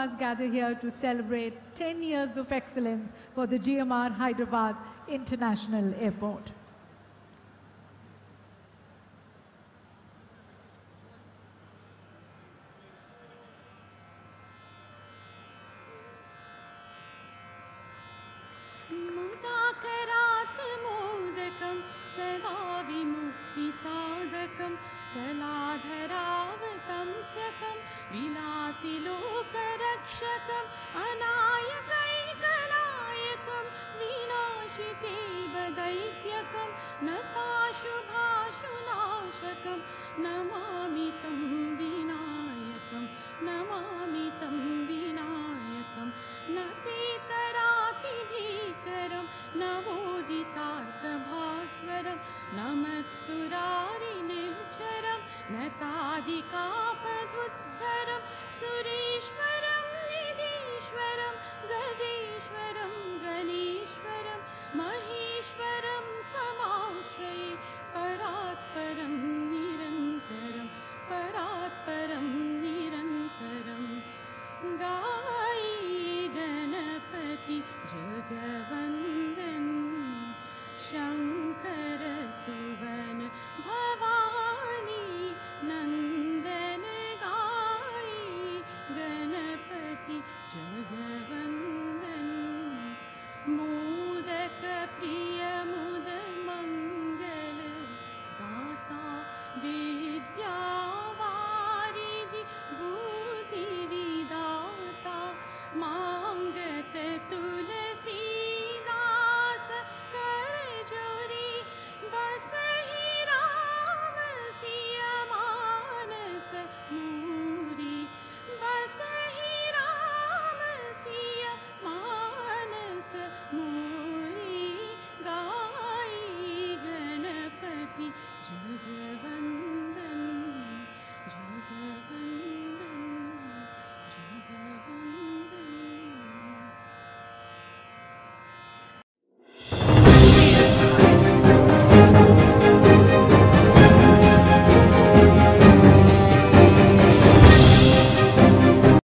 us gather here to celebrate 10 years of excellence for the GMR Hyderabad International Airport. सदा विमुक्तिसाधकं कलाधरावतंसकं विलासिलोकरक्षकम् अनायकैकनायकं विनाशितेव दैत्यकं नताशुभाशुनाशकं नमामि तं विनायकं नमामि तं विनायकं नतेतरातिभीकरं नवोदितार्कभास्वरं नमत्सुरारिनिर्झरं नतादिकापधुद्धरं सुरेश्वरं निधीश्वरं गजेश्वरं गणेश्वरं महेश्वरं त्वमाश्रये परात्परं निरन्तरं परात्परं निरन्तरं गाये गणपति जगवन्दन् शङ्कर सुवन भवानी नन्दन गाये गणपति जगवन्दन् मोदक प्रिय मुद मंगल दाता विद्यावारिधि बुद्धि विदाता मांगत तुलसीदास कर जोरी बसहि राम सिय मानस मूरी बसहि राम सिय मानस मूरी गाये गणपति जगवन्दन्